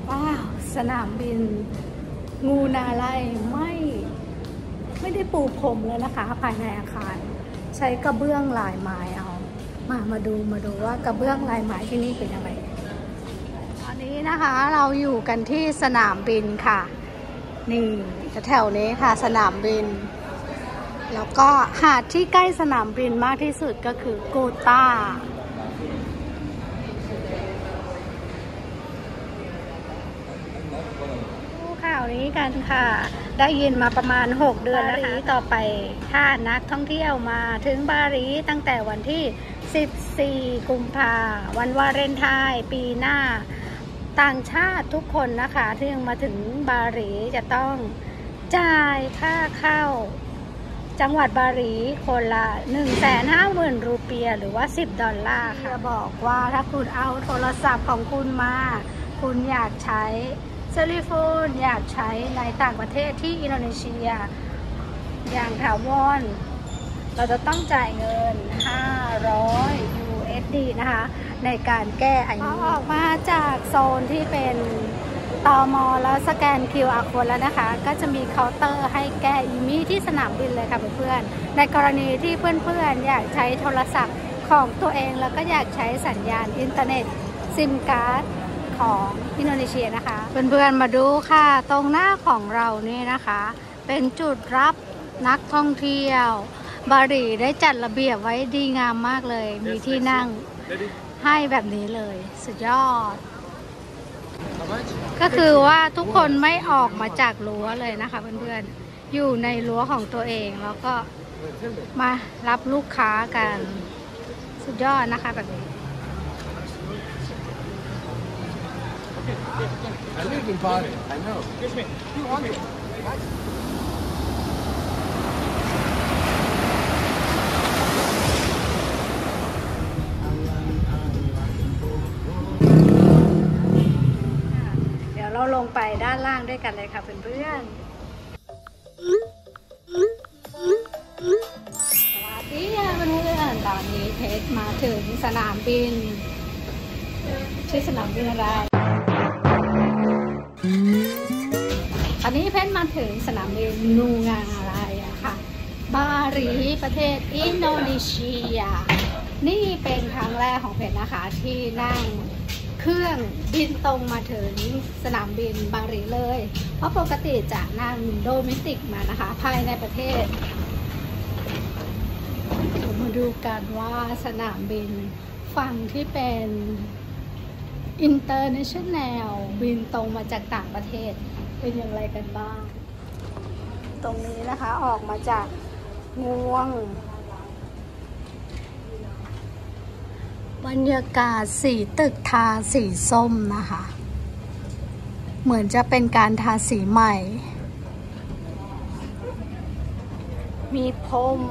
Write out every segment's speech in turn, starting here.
ว้าวสนามบินงูนาไลไม่ได้ปูพรมแล้วนะคะภายในอาคารใช้กระเบื้องลายไม้เอามาดูว่ากระเบื้องลายไม้ที่นี่เป็นยังไงตอนนี้นะคะเราอยู่กันที่สนามบินค่ะนี่แถวนี้ค่ะสนามบินแล้วก็หาดที่ใกล้สนามบินมากที่สุดก็คือกูต้าดูข่าวนี้กันค่ะได้ยินมาประมาณ6 เดือนแล้วนะคะต่อไปถ้านักท่องเที่ยวมาถึงบาหลีตั้งแต่วันที่14 กุมภาพันธ์วันวาเลนไทน์ปีหน้าต่างชาติทุกคนนะคะที่ยังมาถึงบาหลีจะต้องจ่ายค่าเข้าจังหวัดบาหลีคนละ 150,000 รูเปียหรือว่า$10ค่ะจะบอกว่าถ้าคุณเอาโทรศัพท์ของคุณมาคุณอยากใช้เซลโฟนอยากใช้ในต่างประเทศที่อินโดนีเซียอย่างถาวรเราจะต้องจ่ายเงิน500 USD นะคะในการแก้อันนี้ออกมาจากโซนที่เป็นตม.แล้วสแกน QR Code แล้วนะคะก็จะมีเคาน์เตอร์ให้แก้อีมี่ที่สนามบินเลยค่ะเพื่อนๆในกรณีที่เพื่อนๆอยากใช้โทรศัพท์ของตัวเองแล้วก็อยากใช้สัญญาณอินเทอร์เน็ตซิมการ์ดของอินโดนีเซียนะคะเพื่อนๆมาดูค่ะตรงหน้าของเรานี่นะคะเป็นจุดรับนักท่องเที่ยวบาหลีได้จัดระเบียบไว้ดีงามมากเลยมีที่นั่งให้แบบนี้เลยสุดยอดก็คือว่าทุกคนไม่ออกมาจากรั้วเลยนะคะเพื่อนๆอยู่ในรั้วของตัวเองแล้วก็มารับลูกค้ากันสุดยอดนะคะแบบนี้ I live in Bali. I know. Excuse me. You want it? เดี๋ยวเราลงไปด้านล่างด้วยกันเลยค่ะเพื่อนๆสวัสดีค่ะเพื่อนๆตอนนี้เพชรมาถึงสนามบินชื่อสนามบินอะไรตอนนี้เพชรมาถึงสนามบินนูงาอะไรอะค่ะบาหลีประเทศอินโดนีเซียนี่เป็นครั้งแรกของเพชรนะคะที่นั่งเครื่องบินตรงมาถึงสนามบินบาหลีเลยเพราะปกติจะนั่งโดเมสติกมานะคะภายในประเทศมาดูกันว่าสนามบินฝั่งที่เป็นinternational บินตรงมาจากต่างประเทศเป็นอย่างไรกันบ้างตรงนี้นะคะออกมาจากงวงบรรยากาศสีตึกทาสีส้มนะคะเหมือนจะเป็นการทาสีใหม่มีพรม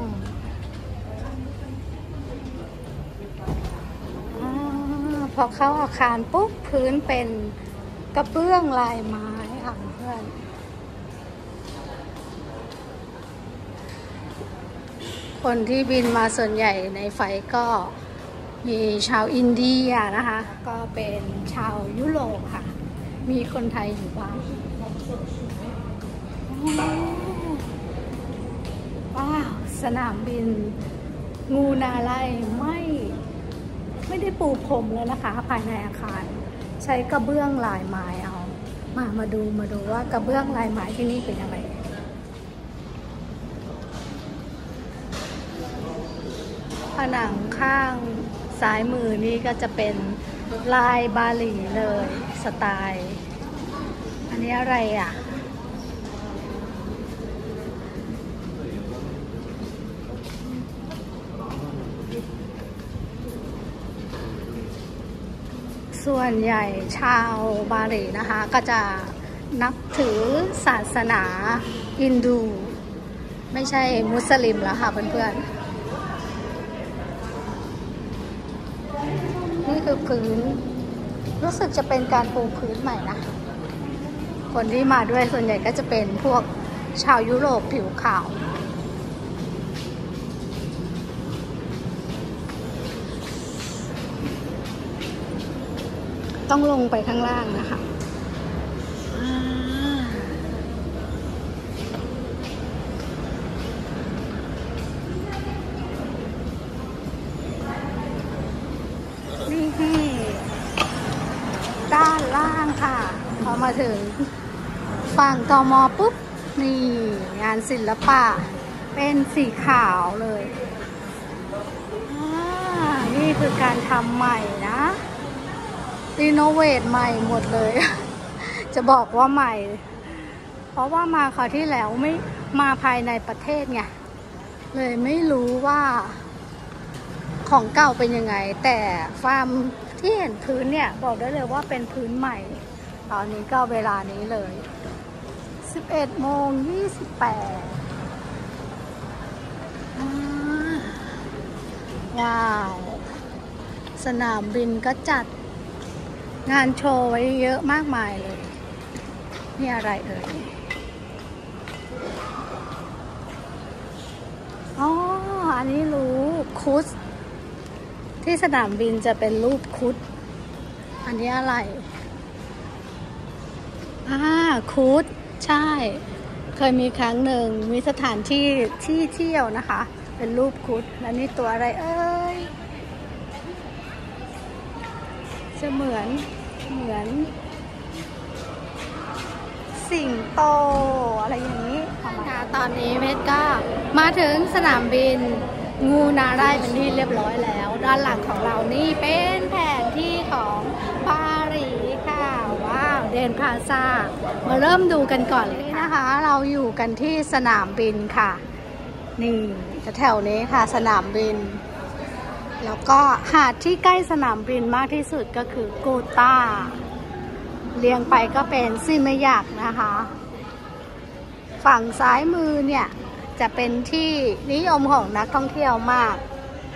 พอเข้าอาคารปุ๊บพื้นเป็นกระเบื้องลายไม้ค่ะเพื่อนคนที่บินมาส่วนใหญ่ในไฟก็มีชาวอินเดียนะคะก็เป็นชาวยุโรปค่ะมีคนไทยอยู่บ้างว้าวสนามบินงูนาไลไม่ได้ปูพรมแล้วนะคะภายในอาคารใช้กระเบื้องลายไม้เอามาดูว่ากระเบื้องลายไม้ที่นี่เป็นยังไงผนังข้างซ้ายมือนี่ก็จะเป็นลายบาหลีเลยสไตล์อันนี้อะไรอ่ะส่วนใหญ่ชาวบาหลีนะคะก็จะนับถือศาสนาฮินดูไม่ใช่มุสลิมแล้วค่ะเพื่อนๆนี่คือพื้นรู้สึกจะเป็นการปูพื้นใหม่นะคนที่มาด้วยส่วนใหญ่ก็จะเป็นพวกชาวยุโรปผิวขาว ต้องลงไปข้างล่างนะคะค่ะพอมาถึงฝั่งตม.ปุ๊บนี่งานศิลปะเป็นสีขาวเลยนี่คือการทำใหม่นะรีโนเวทใหม่หมดเลย จะบอกว่าใหม่เพราะว่ามาคราวที่แล้วไม่มาภายในประเทศไงเลยไม่รู้ว่าของเก่าเป็นยังไงแต่ฟาร์มที่เห็นพื้นเนี่ยบอกได้เลยว่าเป็นพื้นใหม่ตอนนี้ก็เวลานี้เลย11:28ว้าวสนามบินก็จัดงานโชว์ไว้เยอะมากมายเลยนี่อะไรเอ่ยอ๋ออันนี้รู้คุดที่สนามบินจะเป็นรูปคุดอันนี้อะไรคุดใช่เคยมีครั้งหนึ่งมีสถานที่เที่ยวนะคะเป็นรูปคุดแล้วนี่ตัวอะไรเอ้ยจะเหมือนสิงโตอะไรอย่างนี้ค่ะตอนนี้เพชรก็มาถึงสนามบินงูนาได้เป็นที่เรียบร้อยแล้วด้านหลังของเรานี่เป็นแผนที่ของปารีสค่ะว้าวเดนพลาซ่ามาเริ่มดูกันก่อนเลยนะคะเราอยู่กันที่สนามบินค่ะนี่แถวนี้ค่ะสนามบินแล้วก็หาดที่ใกล้สนามบินมากที่สุดก็คือกูต้าเรียงไปก็เป็นซิมยักนะคะฝั่งซ้ายมือเนี่ยจะเป็นที่นิยมของนักท่องเที่ยวมาก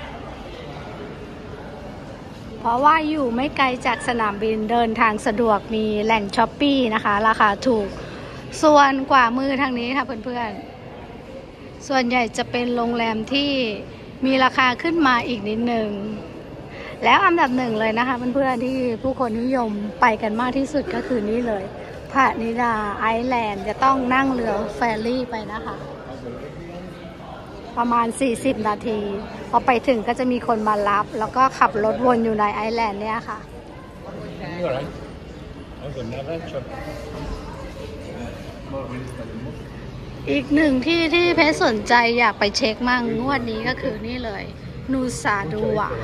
เพราะว่าอยู่ไม่ไกลจากสนามบินเดินทางสะดวกมีแหล่งช้อปปี้นะคะราคาถูกส่วนกว่ามือทางนี้ค่ะเพื่อนๆส่วนใหญ่จะเป็นโรงแรมที่มีราคาขึ้นมาอีกนิดนึงแล้วอันดับหนึ่งเลยนะคะเพื่อนๆที่ผู้คนนิยมไปกันมากที่สุดก็คือนี่เลยพานิดาไอแลนด์จะต้องนั่งเรือเฟอร์รี่ไปนะคะประมาณ40นาทีพอไปถึงก็จะมีคนมารับแล้วก็ขับรถวนอยู่ในไอแลนด์เนี่ยค่ะอีกหนึ่งที่เพชรสนใจอยากไปเช็คมั่งงวดนี้ก็คือนี่เลยนูซาดูวะ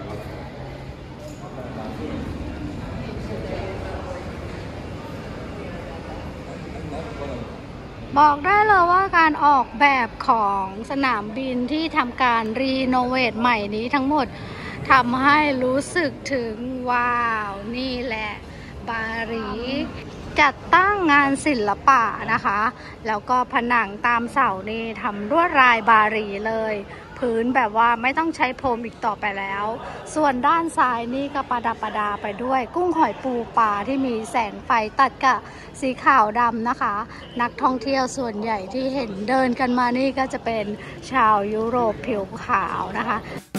บอกได้เลยว่าการออกแบบของสนามบินที่ทำการรีโนเวทใหม่นี้ทั้งหมดทำให้รู้สึกถึงว้าวนี่แหละปารีสจัดตั้งงานศิลปะนะคะแล้วก็ผนังตามเสานี่ทำลวดลายบารีเลยพื้นแบบว่าไม่ต้องใช้พรมอีกต่อไปแล้วส่วนด้านซ้ายนี่ก็ประดับประดาไปด้วยกุ้งหอยปูปลาที่มีแสงไฟตัดกับสีขาวดำนะคะนักท่องเที่ยวส่วนใหญ่ที่เห็นเดินกันมานี่ก็จะเป็นชาวยุโรปผิวขาวนะคะ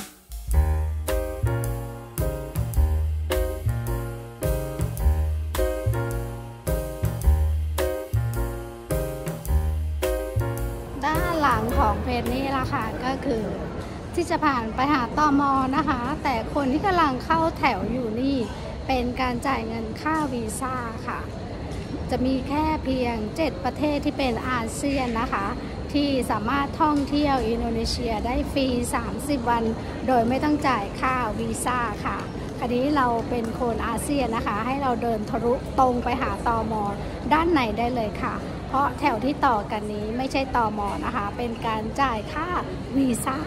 ของเพจนี้ราคาก็คือที่จะผ่านไปหาตม.นะคะแต่คนที่กำลังเข้าแถวอยู่นี่เป็นการจ่ายเงินค่าวีซ่าค่ะจะมีแค่เพียง7ประเทศที่เป็นอาเซียนนะคะที่สามารถท่องเที่ยวอินโดนีเซียได้ฟรี30วันโดยไม่ต้องจ่ายค่าวีซ่าค่ะคราวนี้เราเป็นคนอาเซียนนะคะให้เราเดินทะลุตรงไปหาตม.ด้านในได้เลยค่ะเพราะแถวที่ต่อกันนี้ไม่ใช่ตม.นะคะเป็นการจ่ายค่าวีซ่า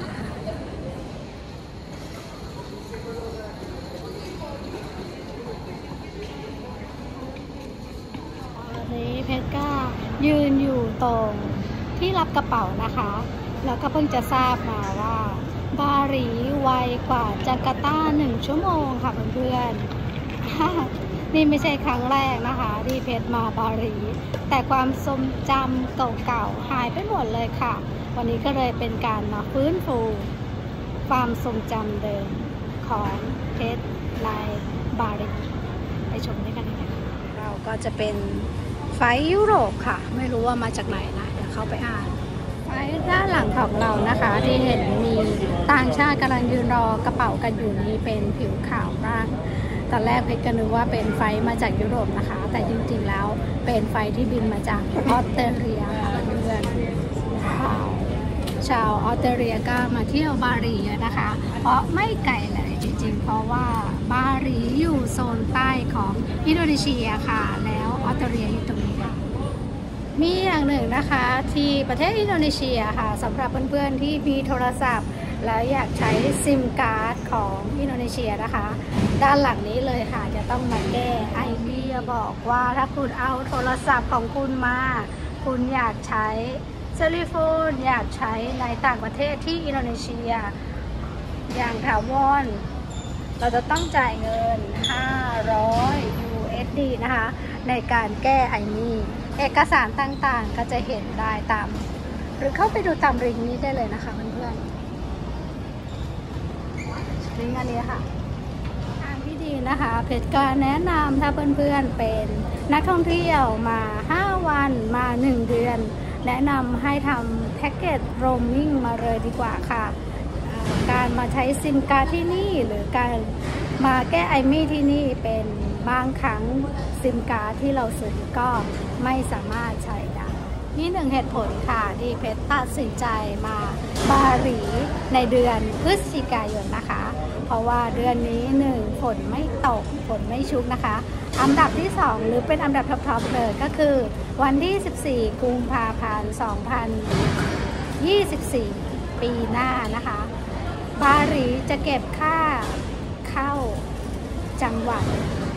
ตอนนี้เพชรก็ยืนอยู่ตรงที่รับกระเป๋านะคะแล้วก็เพิ่งจะทราบมาว่าบาหลีไวกว่าจาการ์ตา1 ชั่วโมงค่ะเพื่อนๆนี่ไม่ใช่ครั้งแรกนะคะที่เพชรมาบาหลีแต่ความทรงจำเก่าๆหายไปหมดเลยค่ะวันนี้ก็เลยเป็นการมาฟื้นฟูความทรงจำเดิมของเพชรในบาหลีไปชมด้วยกันนะคะเราก็จะเป็นไฟยุโรปค่ะไม่รู้ว่ามาจากไหนนะเดี๋ยวเข้าไปอ่านไฟด้านหลังของเรานะคะที่เห็นมีต่างชาติกำลังยืนรอกระเป๋ากันอยู่นี้เป็นผิวขาวบ้างตอนแรกเพชรก็นึกว่าเป็นไฟมาจากยุโรปนะคะแต่จริงๆแล้วเป็นไฟที่บินมาจากออสเตรเลียค่ะเพื่อนชาวออสเตรเลียก็มาเที่ยวบาหลีนะคะ เพราะไม่ไกลเลยจริงๆเพราะว่าบาหลีอยู่โซนใต้ของอินโดนีเซียค่ะแล้วออสเตรเลียอยู่ตรงนี้ค่ะมีอย่างหนึ่งนะคะที่ประเทศอินโดนีเซียค่ะสำหรับเพื่อนๆที่มีโทรศัพท์แล้วอยากใช้ซิมการ์ดของอินโดนีเซียนะคะด้านหลังนี้เลยค่ะจะต้องมาแก้ไอเดียบอกว่าถ้าคุณเอาโทรศัพท์ของคุณมาคุณอยากใช้เซลโฟนอยากใช้ในต่างประเทศที่อินโดนีเซียอย่างถาวรเราจะต้องจ่ายเงิน500 USD นะคะในการแก้ไอนี้เอกสารต่างๆก็จะเห็นได้ตามหรือเข้าไปดูตามลิงก์นี้ได้เลยนะคะเพื่อนๆลิงก์อันนี้ค่ะทางที่ดีนะคะเพจการแนะนำถ้าเพื่อนๆเป็นนักท่องเที่ยวมา5 วันมา1 เดือนแนะนำให้ทำแพ็กเกจโรมมิ่งมาเลยดีกว่าค่ะการมาใช้ซิมการ์ดที่นี่หรือการมาแก้ไอมี่ที่นี่เป็นบางครั้งซิมการ์ดที่เราซื้อก็ไม่สามารถใช้ได้นี่1 เหตุผลค่ะที่เพชรตัดสินใจมาบาหลีในเดือนพฤศจิกายนนะคะเพราะว่าเดือนนี้1ฝนไม่ตกฝนไม่ชุกนะคะอันดับที่2หรือเป็นอันดับท็อปๆเลยก็คือวันที่14 กุมภาพันธ์ 2024 ปีหน้านะคะบาหลีจะเก็บค่าเข้าจังหวัด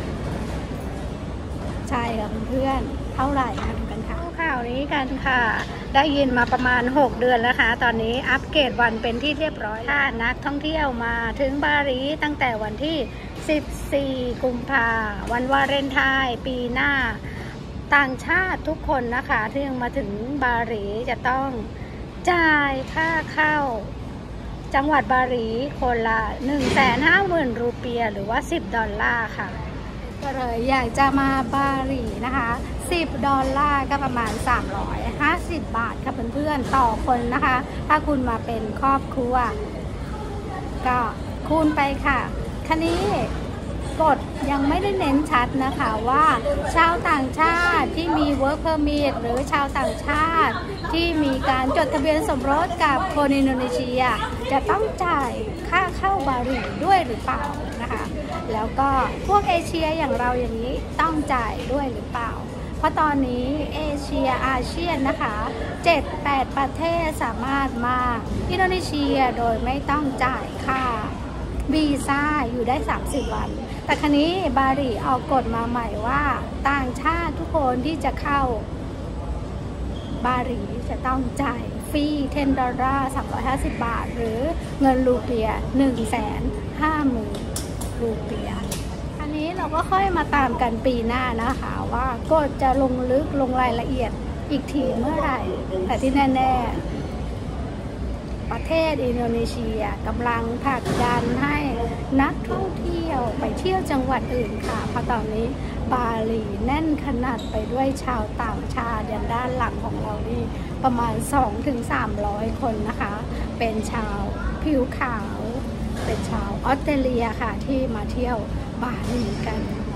ใช่ค่ะเพื่อนเท่าไหร่คะดูกันค่ะข่าวนี้กันค่ะได้ยินมาประมาณ6 เดือนแล้วค่ะตอนนี้อัปเกรดวันเป็นที่เรียบร้อยถ้านักท่องเที่ยวมาถึงบาหลีตั้งแต่วันที่14 กุมภาวันวาเลนไทน์ปีหน้าต่างชาติทุกคนนะคะที่ยังมาถึงบาหลีจะต้องจ่ายค่าเข้าจังหวัดบาหลีคนละ 150,000 รูเปียหรือว่า$10ค่ะก็เลยอยากจะมาบาหลีนะคะ$10ก็ประมาณ350 บาทค่ะเพื่อนๆต่อคนนะคะถ้าคุณมาเป็นครอบครัวก็คูณไปค่ะคันนี้กฎยังไม่ได้เน้นชัดนะคะว่าชาวต่างชาติที่มี work permit หรือชาวต่างชาติที่มีการจดทะเบียนสมรสกับคนอินโดนีเซียจะต้องจ่ายค่าเข้าบาหลีด้วยหรือเปล่านะคะแล้วก็พวกเอเชียอย่างเราอย่างนี้ต้องจ่ายด้วยหรือเปล่าเพราะตอนนี้เอเชียอาเซียนนะคะ 7-8 ประเทศสามารถมาอินโดนีเซียโดยไม่ต้องจ่ายค่าวีซ่าอยู่ได้30 วันแต่ครั้นี้บาหลีออกกฎมาใหม่ว่าต่างชาติทุกคนที่จะเข้าบาหลีจะต้องจ่ายฟรี$10 350 บาทหรือเงินรูเปีย150,000 รูเปียอันนี้เราก็ค่อยมาตามกันปีหน้านะคะว่ากฎจะลงลึกลงรายละเอียดอีกทีเมื่อไหร่แต่ที่แน่ๆประเทศอินโดนีเซียกำลังผลักดันให้นักท่องเที่ยวไปเที่ยวจังหวัดอื่นค่ะเพราะตอนนี้บาหลีแน่นขนาดไปด้วยชาวต่างชาติอย่างด้านหลังของเรานี่ประมาณ 200-300 คนนะคะเป็นชาวผิวขาวเป็นชาวออสเตรเลียค่ะที่มาเที่ยวบาหลีกัน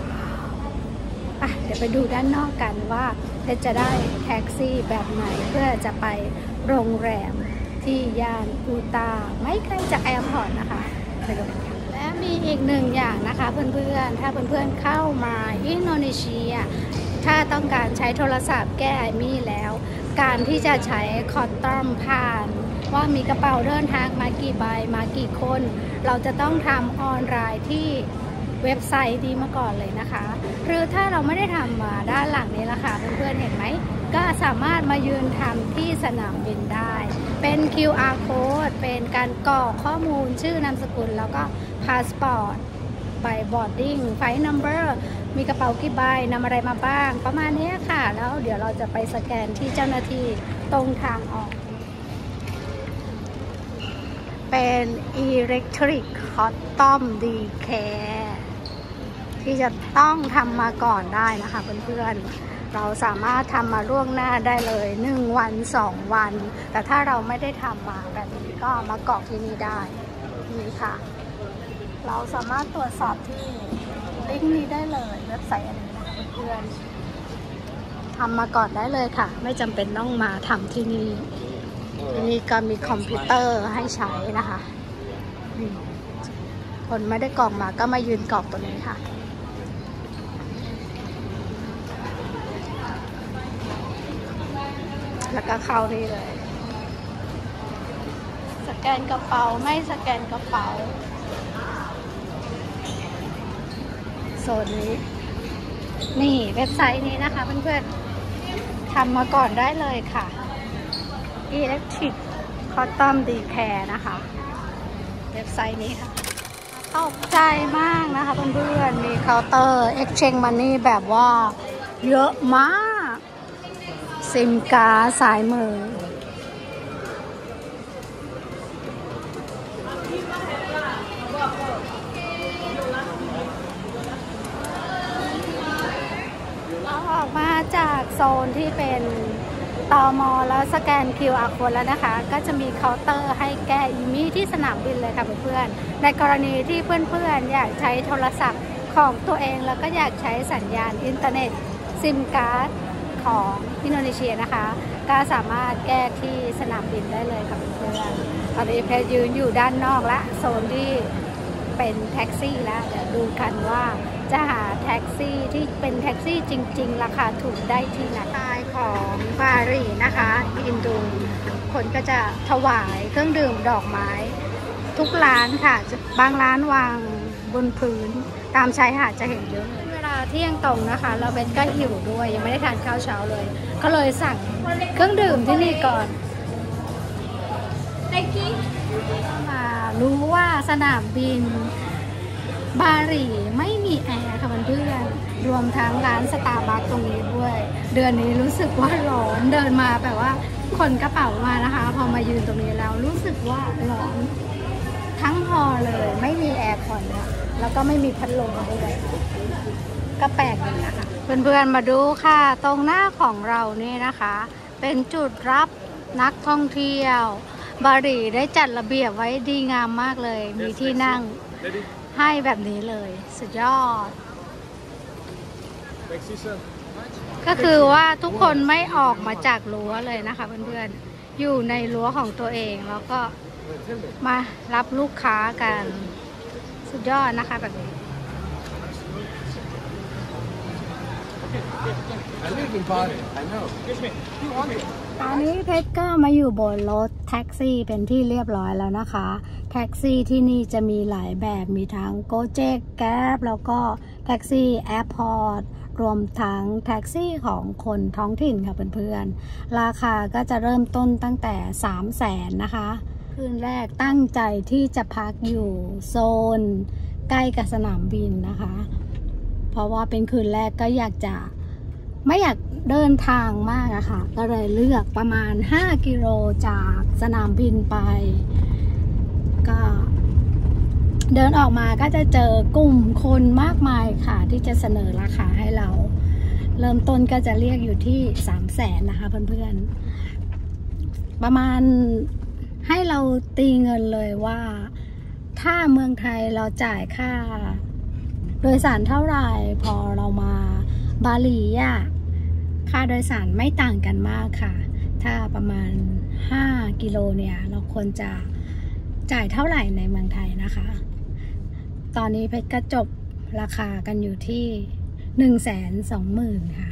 เดี๋ยวไปดูด้านนอกกันว่าจะได้แท็กซี่แบบไหนเพื่อจะไปโรงแรมที่ย่านอูตาไม่ไกลจากแอร์พอร์ตนะคะไปดูกันค่ะและมีอีก1 อย่างนะคะเพื่อนๆถ้าเพื่อนๆเข้ามาอินโดนีเซียถ้าต้องการใช้โทรศัพท์แก้ไอมี่แล้วการที่จะใช้คอตตอมผ่านว่ามีกระเป๋าเดินทางมากี่ใบมากี่คนเราจะต้องทำออนไลน์ที่เว็บไซต์ดีมาก่อนเลยนะคะหรือถ้าเราไม่ได้ทำมาด้านหลังนี้ละค่ะเพื่อนๆเห็นไหมก็สามารถมายืนทำที่สนามบินได้เป็น QR code เป็นการกรอกข้อมูลชื่อนามสกุลแล้วก็พาสปอร์ตใบบอร์ดดิ้งไฟล์นัมเบอร์มีกระเป๋ากี่ใบนำอะไรมาบ้างประมาณนี้ค่ะแล้วเดี๋ยวเราจะไปสแกนที่เจ้าหน้าที่ตรงทางออกเป็น Electric Custom Decare ที่จะต้องทำมาก่อนได้นะคะเพื่อนๆเราสามารถทำมาล่วงหน้าได้เลย1 วัน 2 วันแต่ถ้าเราไม่ได้ทำมาแบบนี้ก็มากรอกที่นี่ได้นี่ค่ะเราสามารถตรวจสอบที่ลิงก์นี้ได้เลยเว็บไซต์อันนี้นะคะเพื่อนทำมาก่อนได้เลยค่ะไม่จำเป็นต้องมาทำที่นี่ที่นี่ก็มีคอมพิวเตอร์ให้ใช้นะคะคนไม่ได้กรอกมาก็มายืนกรอกตัวนี้ค่ะแล้วก็เข้านี่เลยสแกนกระเป๋าไม่สแกนกระเป๋าโซนนี้นี่เว็บไซต์นี้นะคะเพื่อนๆทำมาก่อนได้เลยค่ะ Electric Cotton Decare นะคะเว็บไซต์นี้ค่ะตกใจมากนะคะเพื่อนๆมีเคาน์เตอร์ Exchange Money แบบว่าเยอะมากซิมการ์ดสายมือเราออกมาจากโซนที่เป็นตม.แล้วสแกน QR Code แล้วนะคะก็จะมีเคาน์เตอร์ให้แก้อีมี่ที่สนามบินเลยค่ะเพื่อนๆในกรณีที่เพื่อนๆอยากใช้โทรศัพท์ของตัวเองแล้วก็อยากใช้สัญญาณอินเทอร์เน็ตซิมการ์ดของอินโดนีเซียนะคะก็สามารถแก้ที่สนามบินได้เลยค่ะเพื่อนๆตอนนี้เพจยืนอยู่ด้านนอกและโซนที่เป็นแท็กซี่แล้วเดี๋ยวดูกันว่าจะหาแท็กซี่ที่เป็นแท็กซี่จริงๆราคาถูกได้ที่ไหนทายของบาหลีนะคะอินโดคนก็จะถวายเครื่องดื่มดอกไม้ทุกร้านค่ะบางร้านวางบนพื้นตามชายหาดจะเห็นเยอะเวลาเที่ยงตรงนะคะเราเป็นก็หิวด้วยยังไม่ได้ทานข้าวเช้าเลยก็เลยสั่งเครื่องดื่มที่นี่ก่อนมารู้ว่าสนามบินบาหลีไม่มีแอร์ค่ะเพื่อนรวมทั้งร้านสตาร์บัคตรงนี้ด้วยเดือนนี้รู้สึกว่าร้อนเดินมาแบบว่าขนกระเป๋ามานะคะพอมายืนตรงนี้แล้วรู้สึกว่าร้อนทั้งฮอเลยไม่มีแอร์คอนนะแล้วก็ไม่มีพัดลมด้วยก็แปลกเลยนะคะเพื่อนๆมาดูค่ะตรงหน้าของเรานี่นะคะเป็นจุดรับนักท่องเที่ยวบาหลีได้จัดระเบียบไว้ดีงามมากเลยมีที่นั่งให้แบบนี้เลยสุดยอดก็คือว่าทุกคนไม่ออกมาจากรั้วเลยนะคะเพื่อนๆอยู่ในรั้วของตัวเองแล้วก็มารับลูกค้ากันสุดยอดนะคะแบบนี้ตอนนี้เพชรก็มาอยู่บนรถแท็กซี่เป็นที่เรียบร้อยแล้วนะคะแท็กซี่ที่นี่จะมีหลายแบบมีทั้งโกเจ็กแก๊ปแล้วก็แท็กซี่แอร์พอร์ตรวมทั้งแท็กซี่ของคนท้องถิ่นค่ะเพื่อนๆราคาก็จะเริ่มต้นตั้งแต่300,000นะคะคืนแรกตั้งใจที่จะพักอยู่โซนใกล้กับสนามบินนะคะเพราะว่าเป็นคืนแรกก็ไม่อยากเดินทางมากอะค่ะก็เลยเลือกประมาณ5 กิโลจากสนามบินไปก็เดินออกมาก็จะเจอกลุ่มคนมากมายค่ะที่จะเสนอราคาให้เราเริ่มต้นก็จะเรียกอยู่ที่300,000นะคะเพื่อนๆประมาณให้เราตีเงินเลยว่าถ้าเมืองไทยเราจ่ายค่าโดยสารเท่าไหร่พอเรามาบาหลีอะค่าโดยสารไม่ต่างกันมากค่ะถ้าประมาณ5 กิโลเนี่ยเราควรจะจ่ายเท่าไหร่ในเมืองไทยนะคะตอนนี้เพชรก็จบราคากันอยู่ที่120,000 ค่ะ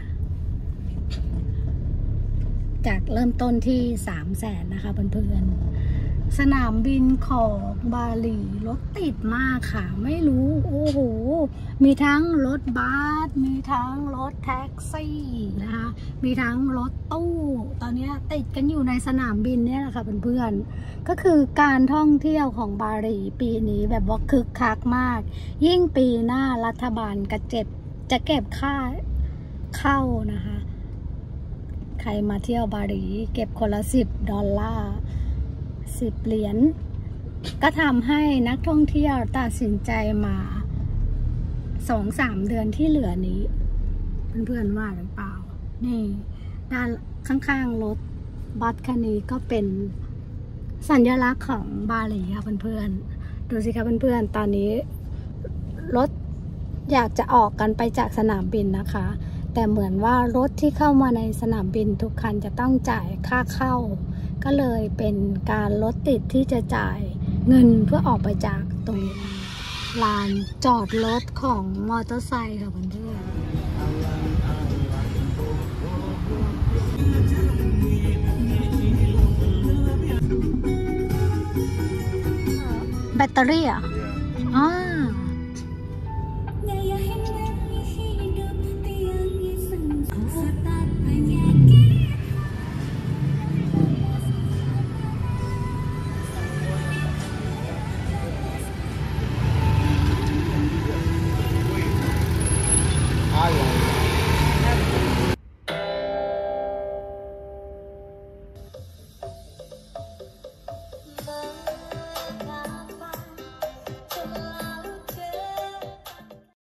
จากเริ่มต้นที่300,000นะคะเพื่อนๆสนามบินของบาหลีรถติดมากค่ะไม่รู้โอ้โหมีทั้งรถบัสมีทั้งรถแท็กซี่นะคะมีทั้งรถตู้ตอนนี้ติดกันอยู่ในสนามบินเนี่ยแหละค่ะเพื่อนๆก็คือการท่องเที่ยวของบาหลีปีนี้แบบว่าคึกคักมากยิ่งปีหน้ารัฐบาลจะเก็บค่าเข้านะคะใครมาเที่ยวบาหลีเก็บคนละ$10 10 เหรียญก็ทำให้นักท่องเที่ยวตัดสินใจมา 2-3 เดือนที่เหลือนี้เพื่อนๆว่าหรือเปล่านี่ด้านข้างๆรถบัสคันนี้ก็เป็นสัญลักษณ์ของบาหลีค่ะเพื่อนๆดูสิคะเพื่อนๆตอนนี้รถอยากจะออกกันไปจากสนามบินนะคะ แต่เหมือนว่ารถที่เข้ามาในสนามบินทุกคันจะต้องจ่ายค่าเข้าก็เลยเป็นการรถติดที่จะจ่ายเงินเพื่อออกไปจากตรงนี้ลานจอดรถของมอเตอร์ไซค์ค่ะเพื่อนแบตเตอรี่อ่ะ